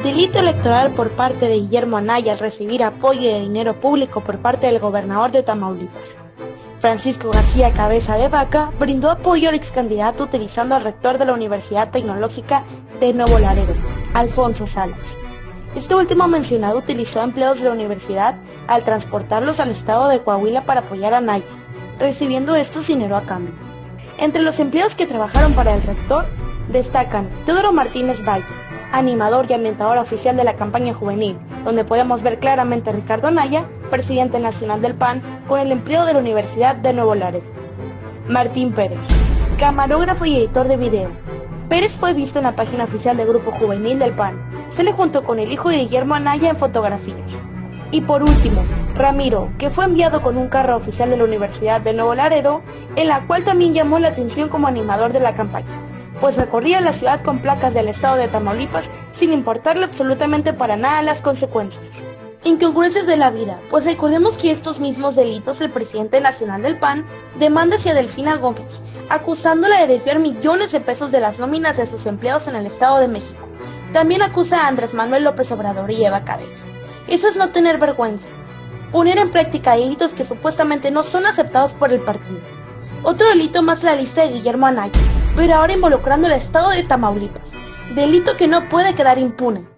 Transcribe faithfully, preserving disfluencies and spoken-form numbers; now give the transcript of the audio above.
Delito electoral por parte de Guillermo Anaya al recibir apoyo de dinero público por parte del gobernador de Tamaulipas. Francisco García Cabeza de Vaca brindó apoyo al ex candidato utilizando al rector de la Universidad Tecnológica de Nuevo Laredo, Alfonso Salas. Este último mencionado utilizó a empleados de la universidad al transportarlos al estado de Coahuila para apoyar a Anaya, recibiendo estos dinero a cambio. Entre los empleados que trabajaron para el rector destacan Teodoro Martínez Valle, animador y ambientador oficial de la campaña juvenil, donde podemos ver claramente a Ricardo Anaya, presidente nacional del P A N, con el empleo de la Universidad de Nuevo Laredo. Martín Pérez, camarógrafo y editor de video. Pérez fue visto en la página oficial del Grupo Juvenil del P A N. Se le juntó con el hijo de Guillermo Anaya en fotografías. Y por último, Ramiro, que fue enviado con un carro oficial de la Universidad de Nuevo Laredo, en la cual también llamó la atención como animador de la campaña, pues recorría la ciudad con placas del estado de Tamaulipas sin importarle absolutamente para nada las consecuencias. Incongruencias de la vida, pues recordemos que estos mismos delitos el presidente nacional del P A N demanda hacia Delfina Gómez, acusándola de desviar millones de pesos de las nóminas de sus empleados en el Estado de México. También acusa a Andrés Manuel López Obrador y Eva Cadena. Eso es no tener vergüenza, poner en práctica delitos que supuestamente no son aceptados por el partido. Otro delito más en la lista de Guillermo Anaya, pero ahora involucrando al estado de Tamaulipas, delito que no puede quedar impune.